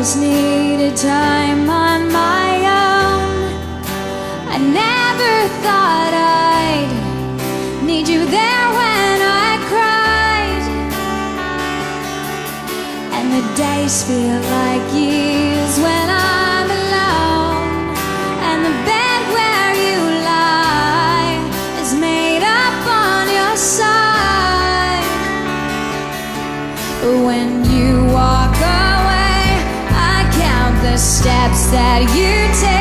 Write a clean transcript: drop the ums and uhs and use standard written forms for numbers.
just needed time on my own. I never thought I'd need you there when I cried, and the days feel like years when I'm alone, and the bed where you lie is made up on your side. But when you walk away, I count the steps that you take.